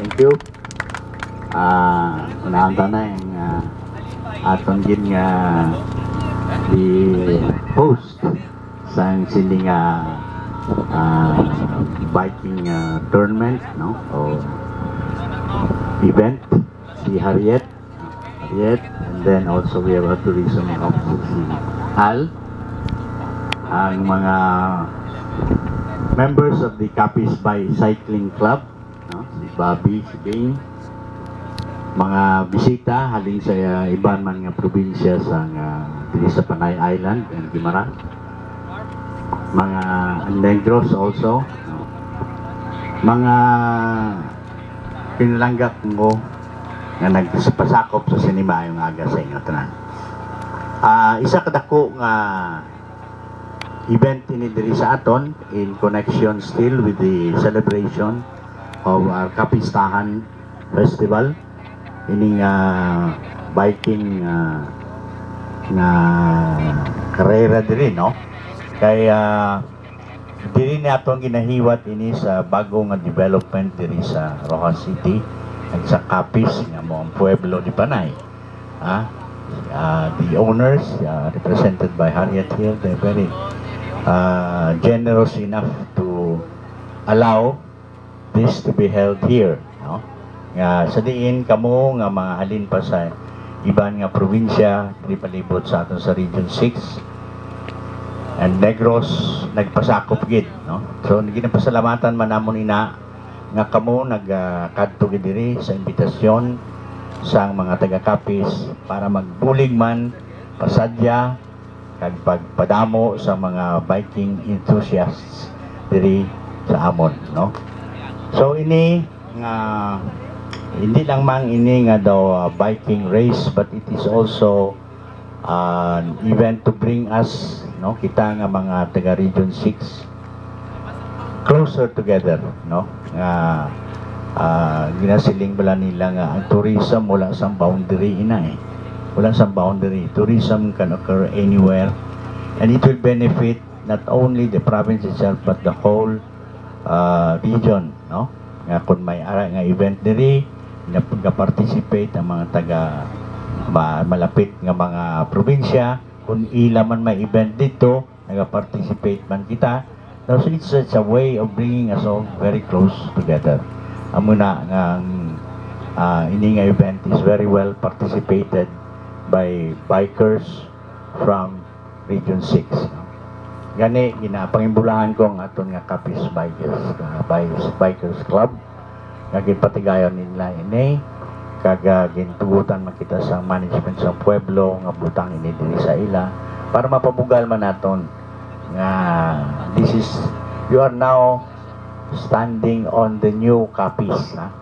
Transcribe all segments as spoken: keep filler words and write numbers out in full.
Thank you. Ah, uh, unahan ta na yung uh, aton gin nga the host sa siling uh, uh, biking uh, tournament, no? O event, si Harriet, Harriet, and then also we have a tourism officer, si Al, ang mga members of the Capiz Bicycling Club, no? Si Bobby, si Bing, mga bisita halin sa uh, iban man nga probinsya sa uh, dili sa Panay Island and Guimaras, mga Negros also, no? Mga pinalanggap mo nga nagpasakop sa sinima yung aga sa inyo tanan. Uh, isa kadako nga event ini diri sa aton in connection still with the celebration of our Kapistahan Festival, ining uh, biking uh, nga karera diri, no? Kaya diri na atong ginahiwat ini sa bagong nga development diri sa Rojas City at sa Capiz nga mo ang Pueblo di Panay. Ah, uh, the owners uh, represented by Harriet here, they're very uh, generous enough to allow this to be held here, no? Nga sa diin kamo nga mga halin pa sa iban nga probinsya diri palibot sa aton sa Region six and Negros nagpasakop gid, no? So ginapasalamatan man namon ina nga kamo nagkadto uh, diri sa imbitasyon sang mga taga Capiz para magbulig man pasadya kag pagpadamo sa mga biking enthusiasts diri sa amon, no? So ini nga hindi lang mang ini nga daw uh, biking race, but it is also uh, an event to bring us, no, kita nga mga taga Region six closer together, no? Nga uh, ginasiling bala nila nga ang tourism wala sa boundary ina eh. Wala sa boundary. Tourism can occur anywhere and it will benefit not only the province itself but the whole uh, region, no? Nga kung may ara nga event diri nagpa-participate ang mga taga ma malapit nga mga probinsya, kung ila man may event dito nag-participate man kita. So it's, it's a way of bringing us all very close together. Amuna nga uh, ini nga event is very well participated by bikers from Region six. Gani ginapangimbulahan ko ang aton nga Capiz Bikers uh, Bikers, Bikers Club nga ginpatigayon nila ini kaga gintugutan makita sa management sa Pueblo nga butang ini diri sa ila para mapabugal man naton nga this is, you are now standing on the new Capiz, ha?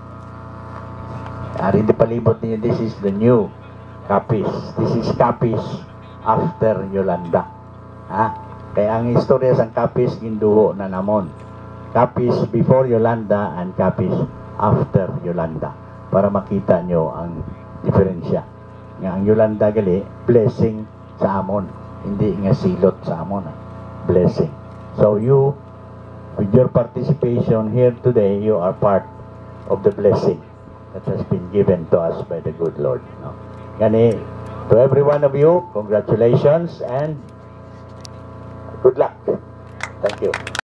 Ari di palibot niya, this is the new Capiz. This is Capiz after Yolanda, ha? Kaya ang istorya sa Capiz ginduho na namon. Capiz before Yolanda and Capiz after Yolanda, para makita nyo ang diferensya. Nga ang Yolanda gali blessing sa amon, hindi nga silot sa amon, ha? Blessing. So you, with your participation here today, you are part of the blessing that has been given to us by the good Lord, no? Gani, to every one of you, congratulations and good luck. Thank you.